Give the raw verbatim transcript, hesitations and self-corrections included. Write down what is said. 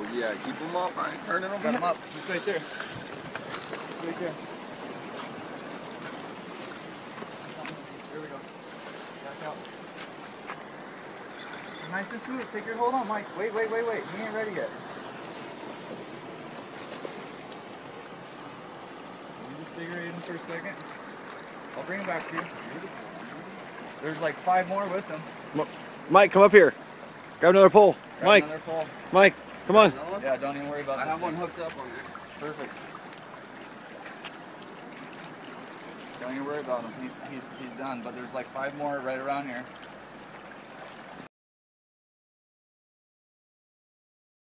Yeah, keep them up. I ain't turning them. Got them up. He's right there. Right there. There we go. Back out. Nice and smooth. Take your hold on, Mike. Wait, wait, wait, wait. He ain't ready yet. Let me just figure him for a second. I'll bring him back to you. There's like five more with them. Mike, come up here. Grab another pole. Grab Mike. Another pole. Mike, come on. Yeah, don't even worry about that. I have one hooked up on there. Perfect. Don't even worry about him. He's, he's, he's done. But there's like five more right around here.